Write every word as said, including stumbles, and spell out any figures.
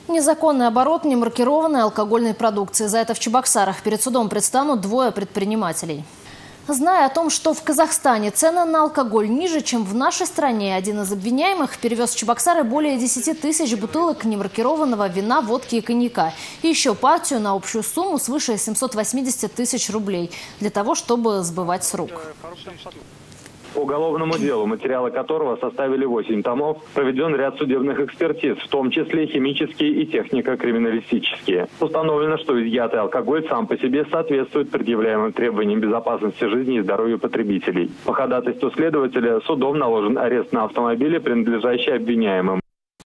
Незаконный оборот немаркированной алкогольной продукции. За это в Чебоксарах перед судом предстанут двое предпринимателей. Зная о том, что в Казахстане цены на алкоголь ниже, чем в нашей стране, один из обвиняемых перевез в Чебоксары более десяти тысяч бутылок немаркированного вина, водки и коньяка. И еще партию на общую сумму свыше семисот восьмидесяти тысяч рублей для того, чтобы сбывать с рук. По уголовному делу, материалы которого составили восемь томов, проведен ряд судебных экспертиз, в том числе химические и технико-криминалистические. Установлено, что изъятый алкоголь сам по себе соответствует предъявляемым требованиям безопасности жизни и здоровья потребителей. По ходатайству следователя судом наложен арест на автомобиле, принадлежащий обвиняемым.